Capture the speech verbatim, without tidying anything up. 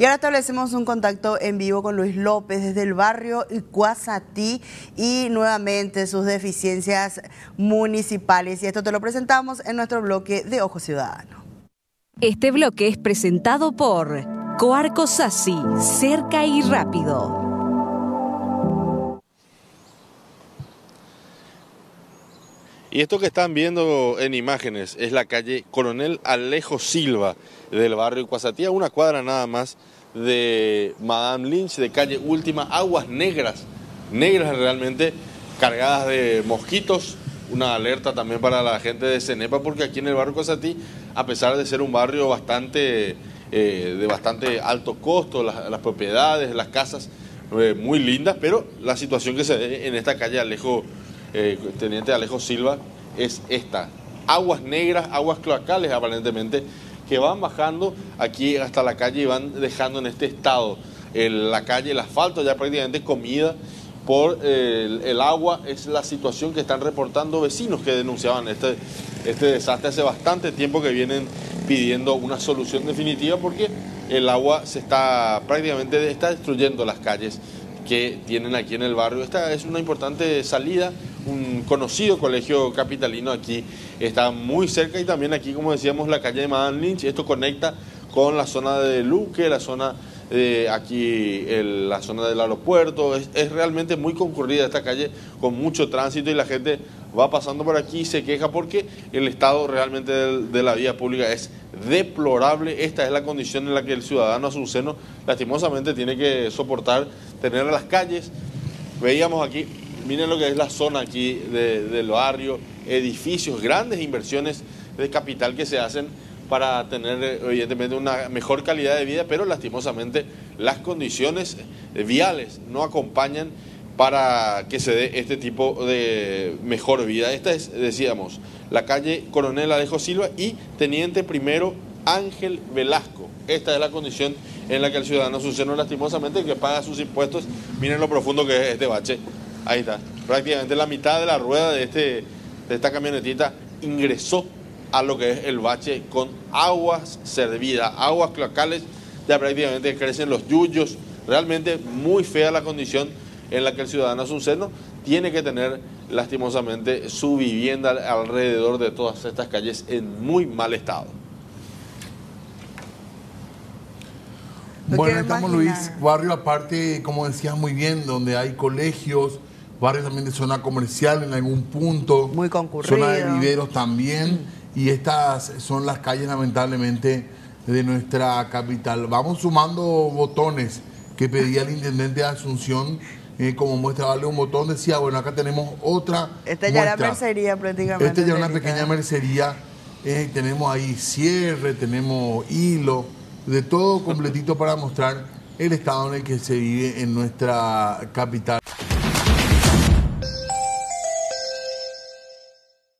Y ahora establecemos un contacto en vivo con Luis López desde el barrio Icuazatí y nuevamente sus deficiencias municipales. Y esto te lo presentamos en nuestro bloque de Ojo Ciudadano. Este bloque es presentado por Coarco Sassi, cerca y rápido. Y esto que están viendo en imágenes es la calle Coronel Alejo Silva del barrio Icuazatí, a una cuadra nada más de Madame Lynch, de calle Última, aguas negras, negras realmente, cargadas de mosquitos. Una alerta también para la gente de Cenepa, porque aquí en el barrio Icuazatí, a pesar de ser un barrio bastante eh, de bastante alto costo, las, las propiedades, las casas eh, muy lindas, pero la situación que se ve en esta calle Alejo Eh, Teniente Alejo Silva es esta: aguas negras, aguas cloacales aparentemente, que van bajando aquí hasta la calle y van dejando en este estado el, la calle, el asfalto ya prácticamente comida por eh, el, el agua. Es la situación que están reportando vecinos que denunciaban este, este desastre hace bastante tiempo, que vienen pidiendo una solución definitiva, porque el agua se está prácticamente está destruyendo las calles que tienen aquí en el barrio. Esta es una importante salida, un conocido colegio capitalino aquí está muy cerca, y también aquí, como decíamos, la calle de Madame Lynch. Esto conecta con la zona de Luque, la zona de aquí, el, la zona del aeropuerto. Es, es realmente muy concurrida esta calle, con mucho tránsito, y la gente va pasando por aquí y se queja porque el estado realmente de, de la vía pública es deplorable. Esta es la condición en la que el ciudadano azuceno lastimosamente tiene que soportar tener las calles. Veíamos aquí, miren lo que es la zona aquí de, del barrio, edificios, grandes inversiones de capital que se hacen para tener evidentemente una mejor calidad de vida, pero lastimosamente las condiciones viales no acompañan para que se dé este tipo de mejor vida. Esta es, decíamos, la calle Coronel Alejo Silva y Teniente Primero Ángel Velasco. Esta es la condición en la que el ciudadano azuceno, lastimosamente, que paga sus impuestos. Miren lo profundo que es este bache. Ahí está. Prácticamente la mitad de la rueda de, este, de esta camionetita ingresó a lo que es el bache, con aguas servidas, aguas cloacales. Ya prácticamente crecen los yuyos. Realmente muy fea la condición en la que el ciudadano azuceno tiene que tener lastimosamente su vivienda alrededor de todas estas calles en muy mal estado. Bueno, estamos, Luis, barrio aparte, como decías muy bien, donde hay colegios, barrios también de zona comercial en algún punto, muy concurrido, zona de viveros también, mm. y estas son las calles lamentablemente de nuestra capital. Vamos sumando botones que pedía el intendente de Asunción. Eh, como muestra, darle un botón, decía, bueno, acá tenemos otra Esta ya era mercería prácticamente. Esta ya es una pequeña mercería. Eh, tenemos ahí cierre, tenemos hilo, de todo completito para mostrar el estado en el que se vive en nuestra capital.